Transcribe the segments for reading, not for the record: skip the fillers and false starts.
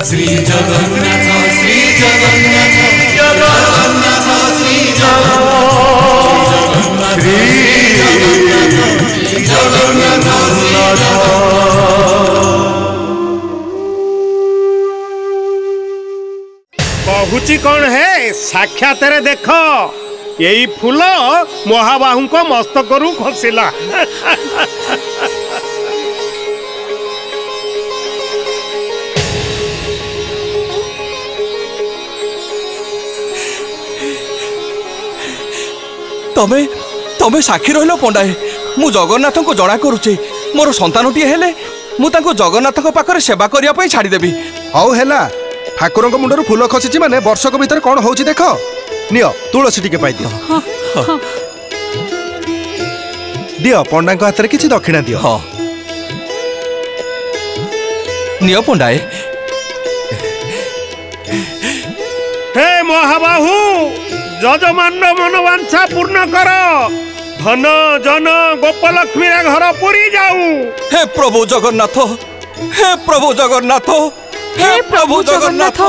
श्री जगन्नाथ श्री जगन्नाथ जगन्नाथ श्री जगन्नाथ श्री जगन्नाथ बहुची कौन है साक्षात रे देख यही फूल महाबाहु को मस्तक रू खसिला। तमे तमे साक्षी रहिल पंडाए मु जगन्नाथ को जना करुचे मोर संतानटी हेले मु तांको जगन्नाथ को पाखरे सेवा करिया पई छाड़ी देबी। हौ हेला ठाकुर मुंडर फूल खसी माने वर्षक भीतर कौन हो देख नियो तुलसी टिके पाई दियो दियो पंडा हाथ में किसी दक्षिणा दियो। हाँ नियो पंडाए। हे महाबाहु जजमान मनोवांछा पूर्ण कर धन जन गोपलक्ष्मी घर पुरी जाऊ। हे प्रभु जगन्नाथ हे प्रभु जगन्नाथ हे प्रभु जगन्नाथ।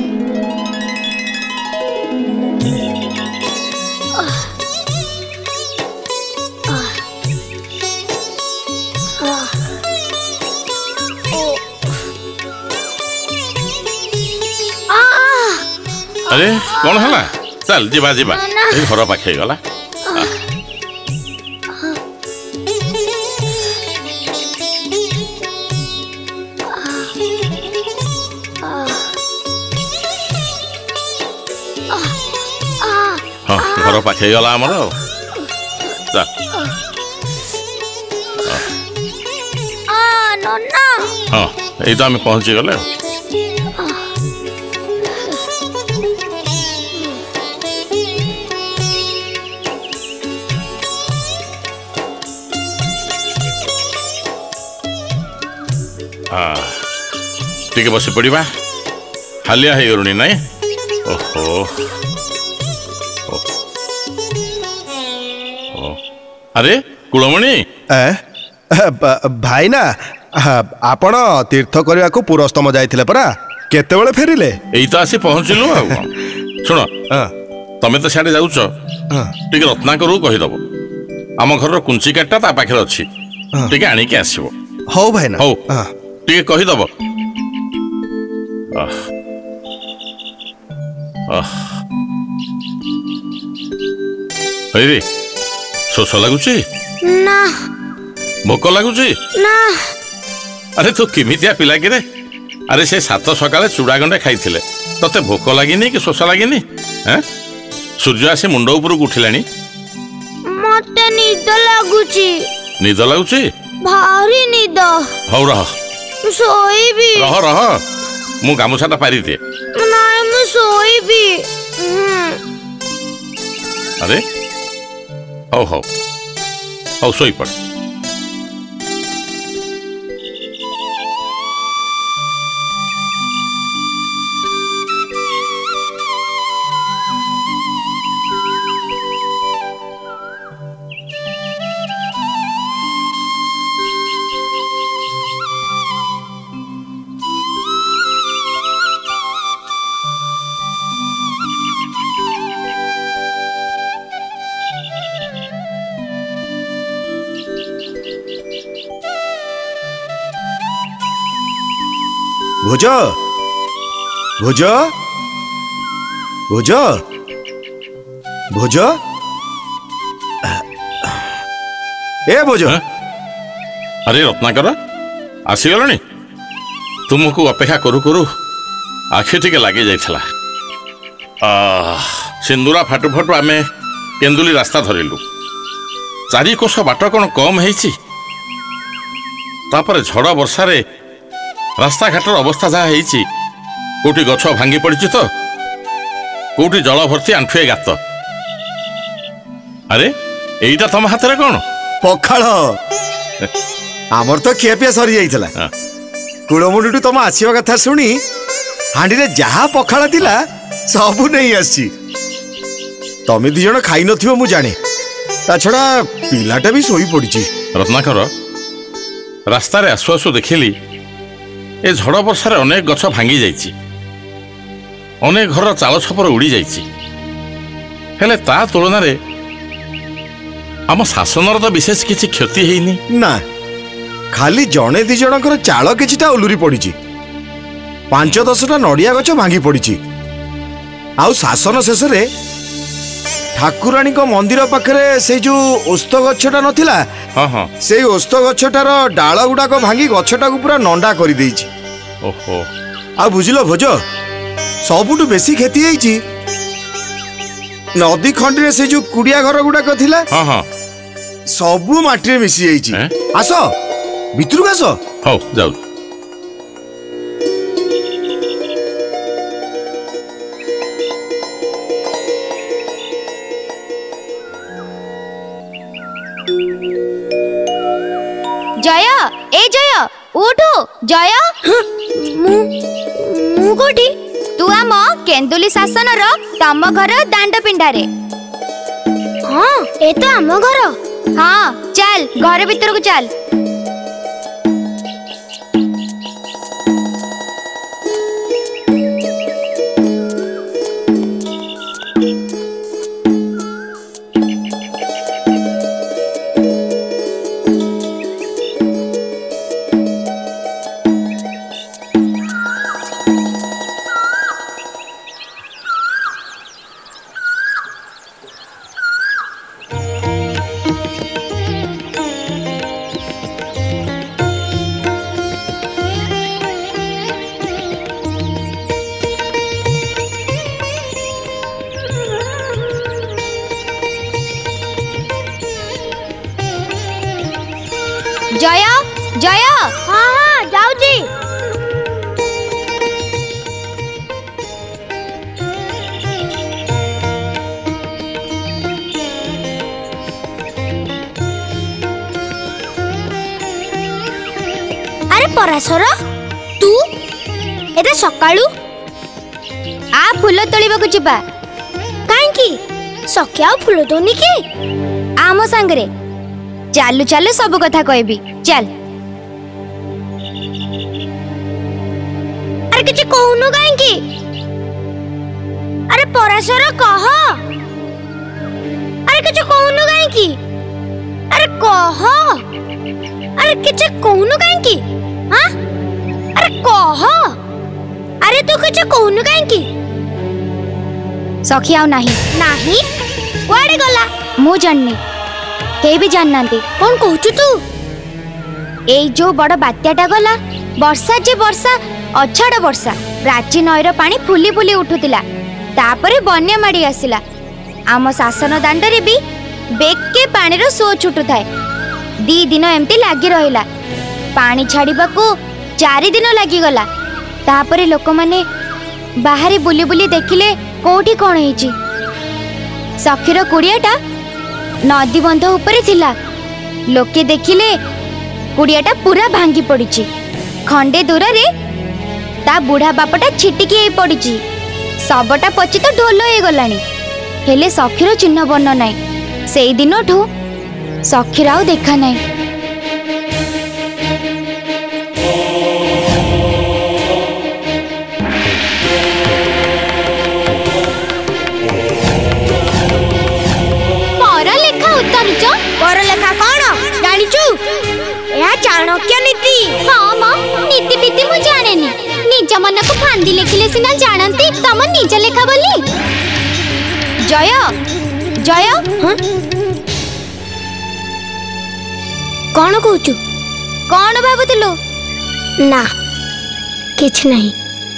अरे कौन है चल जीवा जीवा घर पाखे गला। हाँ घर पाखे गला आमर हाँ ये तो आम पहुंची गले। टिके बस पड़ा हालिया है गरुणी नाई। ओहो अरे कुलमणि भाई ना आपण तीर्थ करने को पुरस्तम जाइथिले परा केतेबेले फेरिले? एई तो आसी पहुँचलु। शुण तमें तो सियाड़े जाऊच टिके रत्नाकर कहीदब आम घर कुंची काटा ता पाखे अच्छी टिके आनिके आसब। हौ भाई ना हौ टिके कहीदब। रे शोष लगुच ना भोक लगुच ना। अरे तू किमितिया पिला कि रे? अरे से सात सकाले चूड़ा गंडे खाई तते भोक लगिनी कि शोष लगिनी? सूर्य आसी मुंड ऊपर उठिलानी। मते निद लागुची। निद लगुची? भारी निद। हौ रह सोईबी। रह रह मु गामुछाटा पारी दिए। नाय मु सोईबी। अरे हौ हौ हौ सोई पड़। भुज भुज भुज भुज ए भुज। अरे रत्नाकर आसीगलनी तुमको अपेक्षा करू करू आखि टिके लगे जाइछला। सिंदूरा फाटू फाटू आमे केन्दुली रास्ता धरिलु। चारि कोश बाट कौन कम है तापर झड़ वर्षारे रास्ता घाटर अवस्था जहाँ है कोटी गछ भांगी पड़ी तो कोटी जल भर्ती आंठुए गात। अरे एटा तुम हाथ में कौन? पखाल आमर तो खियापिया सरी जाइछला। कुड़मुंडू तुम आसवा कथा शुणी हांडी रे जहा पखाला थिला सबू नहीं आसी। तमे दी जण खाई नथिबो मु जाने ता छड़ा पिलाटा भी सोई पड़ी। रत्नाकर रास्ता रे आसु आसु देखिली ए झड़ वर्षा अनेक गछ भांगी जाइछि, अनेक घर चाल छपर उड़ी जाइछि। हेले ता तुलना रे आम शासनर तो विशेष किसी क्षति हेइनी ना। खाली जणे दी जनकर चाल किछिटा उलुरी पड़िछि, 5-10टा नड़िया गछ भांगी पड़िछि। आउ शासन शेष रे ठाकुराणी को मंदिर पाखरे से जो ओस्त गछटा नथिला, हाँ हाँ से ओस्त गछटार डाल गुड़ाक भांगी गछटा को पूरा नंडा कर देइछि। ओहो आ बुझिलो भोज, सबुठु बेसी क्षति हेइछि नदी खंडी से जो कुड़िया घर गुड़ाक थिला, हाँ हाँ सबु माटी रे मिसी जाइछि। आस भितरु आस। हौ जाऊ। जय, ए जय उठो। जय मु कोठी? तू आम केन्दुली शासनर तम घर दांड पिंडारे। हाँ ए तो आम घर। हाँ चल घर भीतर को चल। जय जय। हाँ हाँ जाऊची। अरे पराशर तू एते सकाळू आ फूल तोलिबाकू जिबा। काहेकि सखिया फूल दोनी की आम संगरे चालू चालू सब कथा कहबी। चल। अरे किछ कहूनु काहेकि? अरे पराशर कह। अरे किछ कहूनु काहेकि? अरे कह। अरे किछ कहूनु काहेकि? हां अरे कह। अरे तू किछ कहूनु काहेकि? सखी आउ नाही नाही कुआडे गला मु जाननी, के भी जाननांती। कौन कहूचु तू? एई जो बड़ बात्याटा गला वर्षा जे वर्षा अछाड़ वर्षा प्राची नईर पानी फुली फुली उठुतिला, तापरे बन्या माड़ी आसिला। आम शासन दांडरे भी बेके पानी रो सो छुटु थाए। 2 दिन एमती लागी रहिला, पानी छाड़ीबाकू 4 दिन लागी गला। तापरे लोक माने बाहरी बुली बुली देखिले कोठी कोन हेची। सखीर कुड़ियाटा नदी बंध ऊपर थिला, लोके देखिले कुड़ियाटा पूरा भांगी पड़िची। खंडे दूर रे ता बुढ़ा बापटा छिटिकी हे पड़िची। सबटा पची तो ढोल हे गलानी, हेले सखीर चिन्ह बन्न नाई। सेई दिनठू सखीर आउ देखा नाई। परलेखा कौन जानिचु? या चाणक्य नीति। हाँ मां नीति पीति मु जानेनी, निज मन को फांदी लेखिले सिना जानंती तम निज लेखा बोली। जय जय। हाँ कौन कहूचु? कौन भाबुतिलु? ना किछ नहीं।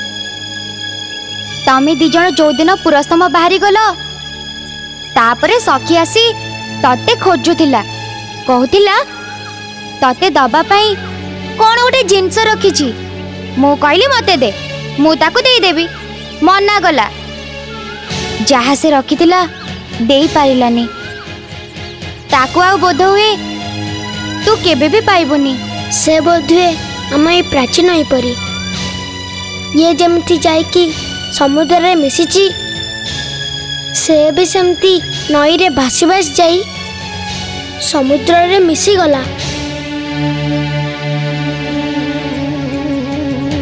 तमे दी जण जो दिन पुरस्तम बाहरी गलो, तापरे सखी आसी तते खोजुथिला, कहूतिला तते दबा पाई कोन गोटे जिनस रखिछि। मु कहली मते दे, मु ताकू देई देबी। मना गला, जहा से रखिथिला देई पारिलानी। ताकू आ बोध हुए तू केबे भी पाइबुनी। से बोध हुए हम ए प्राचीन होई परी ये जेमती जाय कि समुद्र रे मिसिछि, से भी सेमती नई रे भासी भासी जाई समुद्र रे मिसी गला।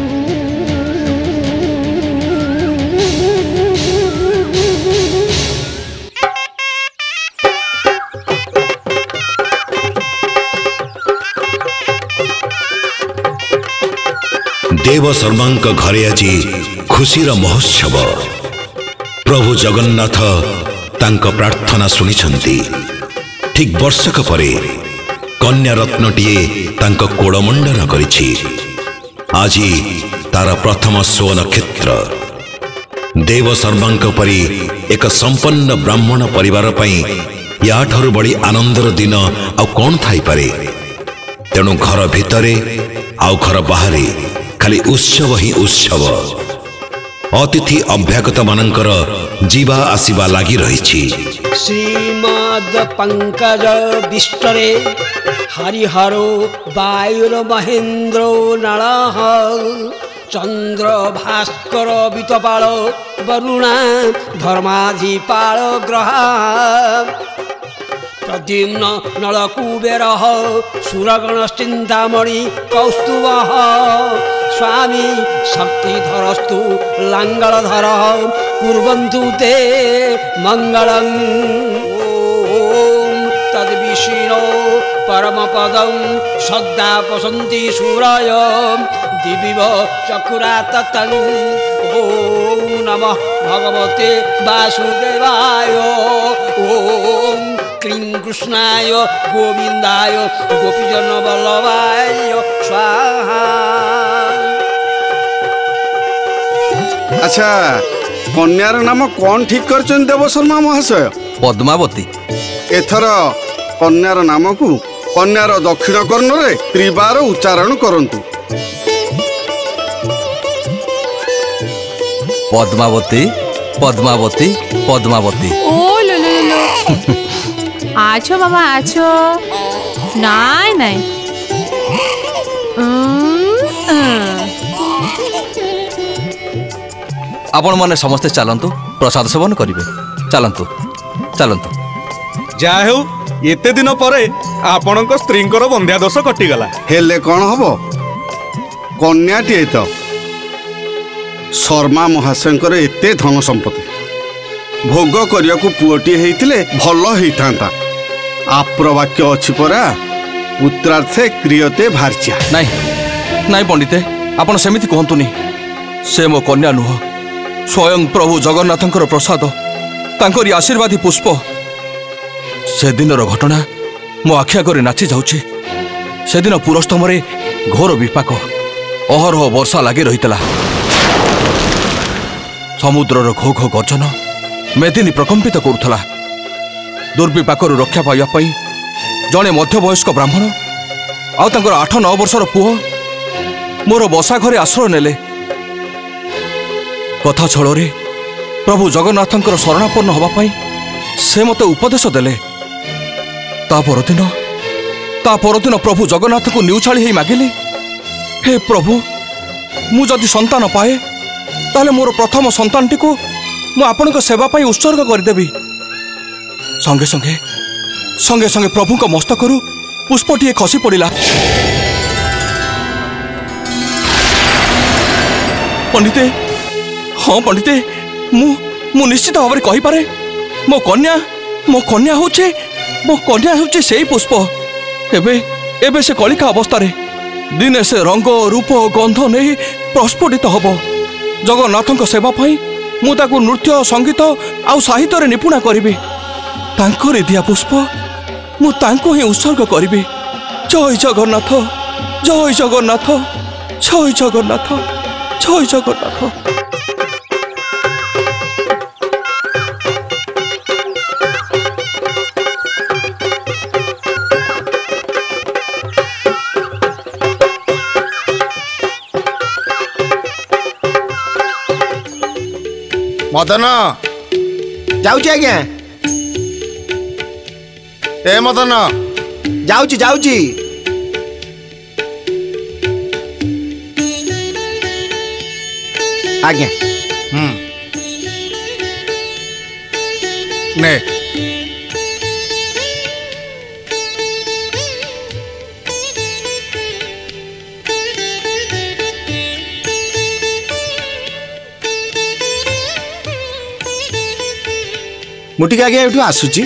शर्मा घरे आज खुशीर महोत्सव। प्रभु जगन्नाथ तांको प्रार्थना सुनिछंती। ठीक वर्षक परे कन्या रत्नटीए तांको कोड़मंडन करिछि। आज तार प्रथम स्व नक्षत्र। देव शर्मा परी एक संपन्न ब्राह्मण परिवार पई या ठरु बड़ी आनंदर दिन आ कौन थाई पारे। तेणु घर भितरे आउ घर बाहरे खाली उत्सव ही उत्सव। अतिथि अभ्यागत मानकर जीवा आसीबा लागी रहिछि। श्रीमद पंकज विष्टरे हरिहरो वायुर महेन्द्रो नलः चंद्र भास्कर वितपाल वरुणा धर्माधिपाल ग्रह प्रद्युम्न नलकुबेर सुरगणश्चिंतामणि कौस्तुभ स्वामी शक्तिधरस्तु लांगलधर कुर्वन्तु ते मंगलम्। ओम तद्विष्णो परमपदं सद्दा पसन्ति सूरय दिविव चकुराततं। ओम नमः भगवते वासुदेवाय। ओम क्लीं कृष्णाय गोविंदाय गोपीजन वल्लभाय स्वाहा। अच्छा कन्यार नाम कौन ठीक करछन देव शर्मा महाशय? पद्मावती। एथर कन्यार नाम को कन्यार दक्षिण कर्णरे त्रिबार उच्चारण करंतु। पद्मावती पद्मावती पद्मावती। ओ लो लो लो आछो बाबा आछो। नाई नाई आपण माने समस्ते चलंतु प्रसाद सेवन करिवे। चलंतु चलंतु। जा हेउ एते दिन परे आपणक स्त्रींकर बंध्यादोष कटिगला। हेले कौन हबो कन्याटी तो शर्मा महाशयकर एते धन संपत्ति भोग करिया को पुओटी हेइतिले भलो हेइतांता। आप्रवाक्य अछि परा पुत्रार्थे क्रियते भार्या। नहीं नहीं पंडिते आपण सेमिति कहंतुनी। से मो कन्या नुह स्वयं प्रभु जगन्नाथंकर प्रसाद तांकरी आशीर्वादी पुष्प। से दिनर घटना मो आखि आगरे नाची जाउछि। से दिन पुरस्तमरे घोर विपाक अहरह वर्षा लागी रहितला। समुद्रर घो घो गर्जन मेदिनी प्रकंपित करुथला। दुर्विपाकरू रक्षा पाइबा पई जणे मध्यवयस्क ब्राह्मण आउ तांकर 8-9 वर्षर पुओ मोर बसा घरे आश्रय नेले। कथा छଳରେ प्रभु जगन्नाथंकर शरणापन्न हवा पाई से मते उपदेश देले। ता परदिन प्रभु जगन्नाथ को न्यूछाड़ी ही मागिली, हे प्रभु मु जदि संतान पाए ताले मोर प्रथम संतानटी को मु आपनक सेवा पाई उत्सर्ग करदेवी। संगे संगे संगे संगे प्रभु को मस्तकरू पुष्पटीए खसी पड़ा। पंडिते हाँ पंडिते मु निश्चित भाव में कहीपे मो कन्या होचे से पुष्प। एबे एबे से कलिका अवस्था रे दिने से रंग रूप गंध नहीं प्रस्फुटित हब। जगन्नाथ सेवा पाई मु ताकु नृत्य संगीत आउ साहित्य रे निपुणा करिबी। तांकर दिया पुष्प मु तांको ही उत्सर्ग करिबी। जय जगन्नाथ जय जगन्नाथ जय जगन्नाथ जय जगन्नाथ। मदन जाऊची आज्ञा। ए मदन जाऊची जाऊची। आज्ञा ने मुटिक आगे एठू आसुची।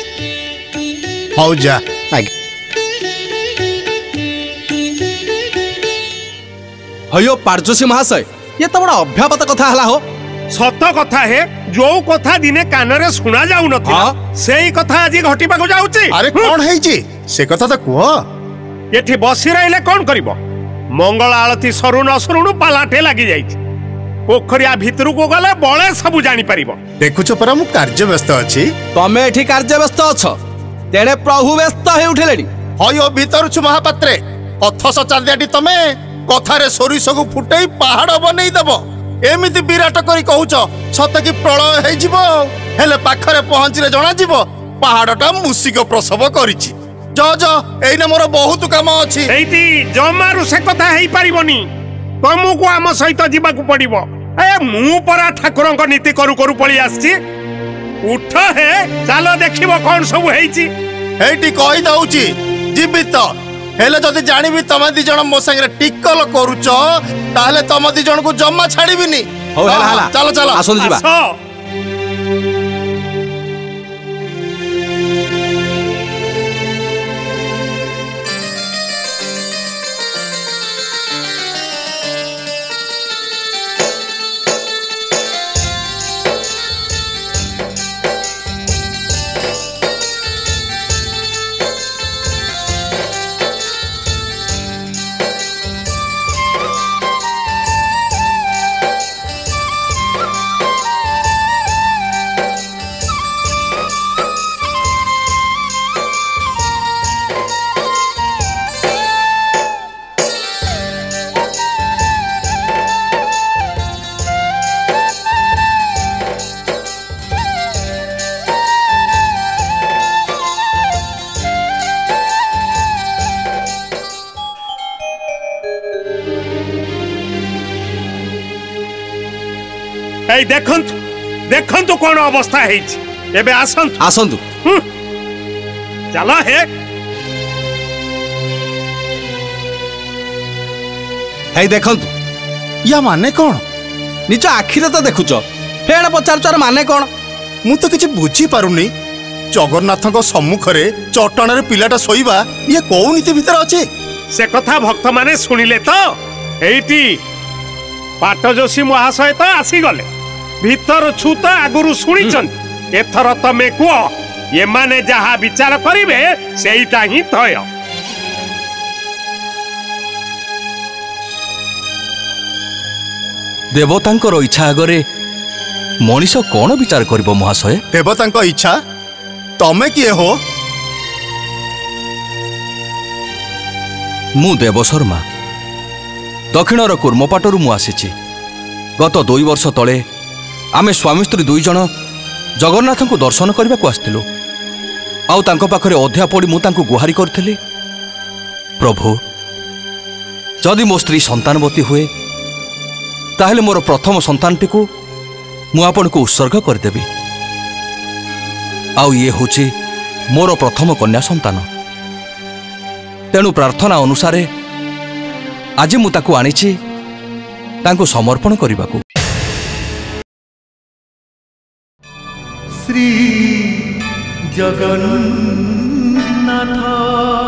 हौ जा आगे। हयो पारजोशी महाशय ये तो बड़ा अभ्यापत कथा हला हो। सत कथा है जो कथा दिने कानरे सुना जाऊ नथिला सेही कथा आज घटिबा को जाउची। अरे कौन है जी से कथा तो कुह। एठी बसी रहिले कौन करिवो मंगल आलती सरू न सरुणु पालाटे लागि जाइछि पोखरिया भितरु को गले बळे सब जानि परिबो। देखुछ परा मु कार्य व्यस्त अछि। तमे एठी कार्य व्यस्त अछ तेणे प्रभु व्यस्त हे उठेलेनी। हयो भीतर छु महापात्रे अथस चांदियाटी तमे कथारे सोरिष को फुटई पहाड़ बनै देबो एमिति विराट करी कहूछ सत कि प्रलय हे जिवो हेले पाखरे पहुंचले जणा जिवो पहाड़टा मुसिक प्रसव करिछि। ज ज एइने मोर बहुत काम अछि। एइटी जमारु से कथा हेई परिबोनी तुमको आम सहित जीवाकू पड़िबो। ए मु परा ठाकुरंक नीति करू करू पळी आछि उठ हे चलो देखिबो कोन सब हेइछि। एइटी कहि दउछि जीवित हेले जदि जानिबि तमे दि जण मो संगे टिकल करूछ ताहले तमे दि जण को जम्मा छाड़ीबिनी। हो हला हला चलो चलो आसो जीवा। ए देखंतु देखंतु कोन अवस्था हेइछि एबे आसंतु आसंतु चला हे हे देखंतु या माने कोन निज आखिरे तो देखुच फेण पचार माने कोन मु तो किछि बुझी पारुनी। जगन्नाथक सम्मुख रे चट्टाण रे पिलाटा सोइबा ये कोउ नीति भीतर अछि से कथा भक्त माने सुनिले तो एइटी पाटजोशी महाशय तो आसी गले भीतर छु तो आगुरु सुनिचन एथर तमे कुओ ये माने जहा विचार करिवे सेइटा ही थय। देवतांकर इच्छा आगरे मनीष कौन विचार करिवो महाशय। देवतांक इच्छा तमे किए हो। मु देव शर्मा दक्षिणर कुर्मपाटरू मु आसीछि। गत 2 वर्ष तले आमे स्वामी स्त्री 2 जण जगन्नाथ को दर्शन करने को आसथिलु। आउ तांको पाखरे अध्या पड़ी मु तांको गुहारी करथिली प्रभु जदि मो स्त्री संतानवती हुए ताहले मोर प्रथम संतानटी को मु आपन को उत्सर्ग करदेबी। आउ ये होची मोर प्रथम कन्या संतान तेणु प्रार्थना अनुसारे आज मु ताकू आनिछि तांको समर्पण करिबाकू। श्री जगन्नाथ